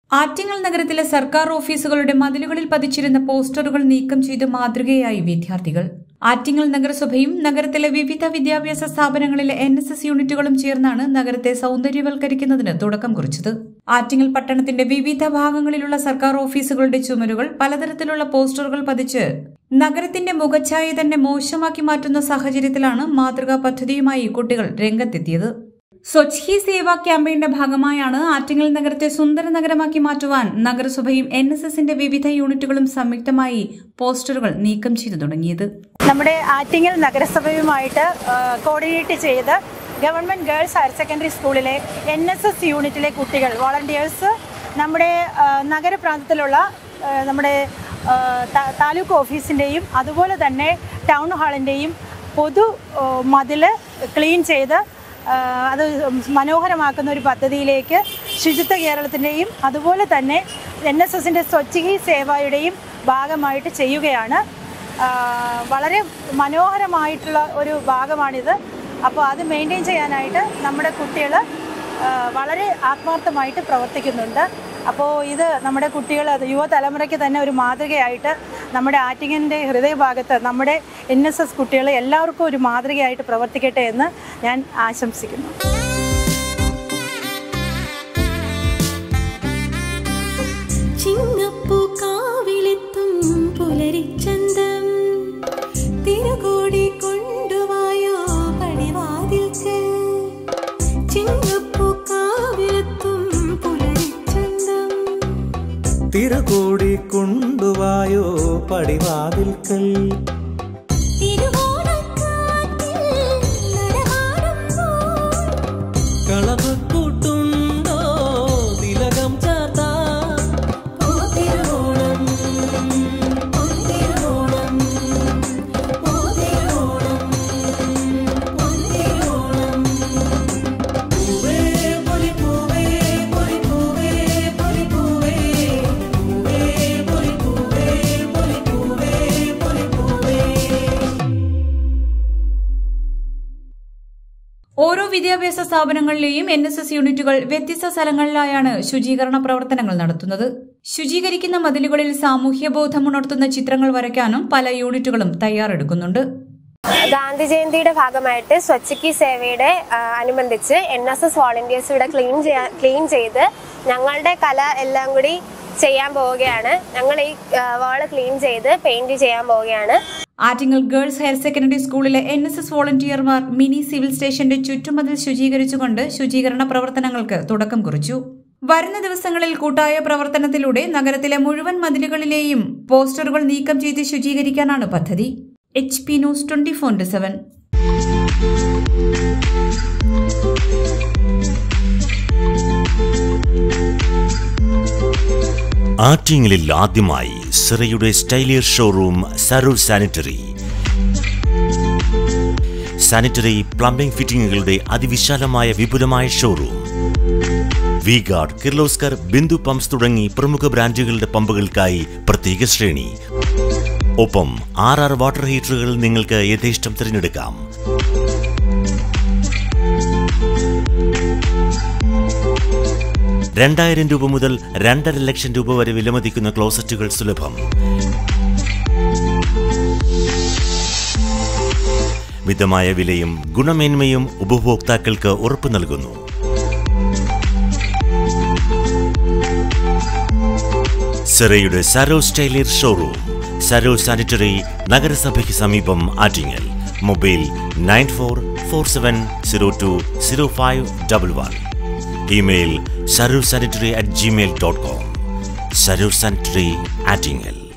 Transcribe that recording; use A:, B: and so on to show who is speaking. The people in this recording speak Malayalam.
A: ആറ്റിങ്ങൽ നഗരത്തിലെ സർക്കാർ ഓഫീസുകളുടെ മതിലുകളിൽ പതിച്ചിരുന്ന പോസ്റ്ററുകൾ നീക്കം ചെയ്ത് മാതൃകയായി വിദ്യാർത്ഥികൾ. ആറ്റിങ്ങൽ നഗരസഭയും നഗരത്തിലെ വിവിധ വിദ്യാഭ്യാസ സ്ഥാപനങ്ങളിലെ NSS യൂണിറ്റുകളും ചേർന്നാണ് നഗരത്തെ സൗന്ദര്യവൽക്കരിക്കുന്നതിന് തുടക്കം കുറിച്ചത്. ആറ്റിങ്ങൽ പട്ടണത്തിന്റെ വിവിധ ഭാഗങ്ങളിലുള്ള സർക്കാർ ഓഫീസുകളുടെ ചുമരുകൾ പലതരത്തിലുള്ള പോസ്റ്ററുകൾ പതിച്ച് നഗരത്തിന്റെ മുഖച്ഛായ തന്നെ മോശമാക്കി മാറ്റുന്ന സാഹചര്യത്തിലാണ് മാതൃകാ പദ്ധതിയുമായി കുട്ടികൾ രംഗത്തെത്തിയത്. സ്വച്ഛ് ഹി സേവ ക്യാമ്പയിന്റെ ഭാഗമായാണ് ആറ്റിങ്ങൽ നഗരത്തെ സുന്ദര നഗരമാക്കി മാറ്റുവാൻ നഗരസഭയും NSSന്റെ വിവിധ യൂണിറ്റുകളും സംയുക്തമായി പോസ്റ്ററുകൾ നീക്കം ചെയ്തു തുടങ്ങിയത്.
B: നമ്മുടെ ആറ്റിങ്ങൽ നഗരസഭയുമായിട്ട് കോർഡിനേറ്റ് ചെയ്ത് ഗവൺമെന്റ് ഗേൾസ് ഹയർ സെക്കൻഡറി സ്കൂളിലെ NSS യൂണിറ്റിലെ കുട്ടികൾ വോളണ്ടിയേഴ്സ് നമ്മുടെ നഗരപ്രാന്തത്തിലുള്ള നമ്മുടെ താലൂക്ക് ഓഫീസിൻ്റെയും അതുപോലെ തന്നെ ടൗൺ ഹാളിൻ്റെയും പൊതു മതില് ക്ലീൻ ചെയ്ത് അത് മനോഹരമാക്കുന്ന ഒരു പദ്ധതിയിലേക്ക് ശുചിത്വ കേരളത്തിൻ്റെയും അതുപോലെ തന്നെ NSSന്റെ സ്വച്ഛ് ഹി സേവയുടെയും ഭാഗമായിട്ട് ചെയ്യുകയാണ്. വളരെ മനോഹരമായിട്ടുള്ള ഒരു ഭാഗമാണിത്. അപ്പോൾ അത് മെയിൻറ്റെയിൻ ചെയ്യാനായിട്ട് നമ്മുടെ കുട്ടികൾ വളരെ ആത്മാർത്ഥമായിട്ട് പ്രവർത്തിക്കുന്നുണ്ട്. അപ്പോൾ ഇത് നമ്മുടെ കുട്ടികൾ യുവതലമുറയ്ക്ക് തന്നെ ഒരു മാതൃകയായിട്ട് നമ്മുടെ ആറ്റിങ്ങലിൻ്റെ ഹൃദയഭാഗത്ത് നമ്മുടെ NSS കുട്ടികൾ എല്ലാവർക്കും ഒരു മാതൃകയായിട്ട് പ്രവർത്തിക്കട്ടെ എന്ന് ഞാൻ ആശംസിക്കുന്നു.
C: തിരുകോടി കൊണ്ടുവായോ പടിവാതിൽക്കൽ കളഭക്കൂട്ടുണ്ടോ തിലകം ചാർത്താ
A: ഓരോ വിദ്യാഭ്യാസ സ്ഥാപനങ്ങളിലെയും NSS യൂണിറ്റുകൾ വ്യത്യസ്ത സ്ഥലങ്ങളിലായാണ് ശുചീകരണ പ്രവർത്തനങ്ങൾ നടത്തുന്നത്. ശുചീകരിക്കുന്ന മതിലുകളിൽ സാമൂഹ്യബോധമുണർത്തുന്ന ചിത്രങ്ങൾ വരയ്ക്കാനും പല യൂണിറ്റുകളും തയ്യാറെടുക്കുന്നുണ്ട്.
D: ഗാന്ധി ജയന്തിയുടെ ഭാഗമായിട്ട് സ്വച്ഛ് ഹി സേവയുടെ അനുബന്ധിച്ച് NSS വോളണ്ടിയേഴ്സ് ഇവിടെ ക്ലീൻ ചെയ്ത് ഞങ്ങളുടെ കല എല്ലാം കൂടി ചെയ്യാൻ പോവുകയാണ്. ഞങ്ങൾ ഈ വാള് ക്ലീൻ ചെയ്ത് പെയിന്റ് ചെയ്യാൻ പോവുകയാണ്.
A: ആറ്റിങ്ങൽ ഗേൾസ് ഹയർ സെക്കൻഡറി സ്കൂളിലെ NSS വോളണ്ടിയർമാർ മിനി സിവിൽ സ്റ്റേഷന്റെ ചുറ്റുമതിൽ ശുചീകരിച്ചുകൊണ്ട് ശുചീകരണ പ്രവർത്തനങ്ങൾക്ക് തുടക്കം കുറിച്ചു. വരുന്ന ദിവസങ്ങളിൽ കൂട്ടായ പ്രവർത്തനത്തിലൂടെ നഗരത്തിലെ മുഴുവൻ മതിലുകളിലെയും പോസ്റ്ററുകൾ നീക്കം ചെയ്ത് ശുചീകരിക്കാനാണ് പദ്ധതി. HP news 24/7.
E: ആറ്റിങ്ങലിൽ ആദ്യമായി സിറയുടെ സ്റ്റൈലിയർ ഷോറൂം സരൂർ സാനിറ്ററി പ്ലംബിംഗ് ഫിറ്റിംഗുകളുടെ അതിവിശാലമായ വിപുലമായ ഷോറൂം. വി-ഗാർഡ്, കിർലോസ്കർ, ബിന്ദു പമ്പ്സ് തുടങ്ങി പ്രമുഖ ബ്രാൻഡുകളുടെ പമ്പുകൾക്കായി പ്രത്യേക ശ്രേണി. ഒപ്പം 6 വാട്ടർ ഹീറ്ററുകൾ നിങ്ങൾക്ക് യഥേഷ്ടം തിരഞ്ഞെടുക്കാം. ₹2000 മുതൽ ₹2.5 ലക്ഷം വരെ വിലമതിക്കുന്ന ക്ലോസറ്റുകൾ സുലഭം. മിതമായ വിലയും ഗുണമേന്മയും ഉപഭോക്താക്കൾക്ക് ഉറപ്പു നൽകുന്നു. സിറയുടെ സരോ സ്റ്റൈലിയർ ഷോറൂം, സരോ സാനിറ്ററി, നഗരസഭയ്ക്ക് സമീപം, Attingal. Mobile 9447020511. Email sarursanitary@gmail.com. Sarur Sanitary, Attingel.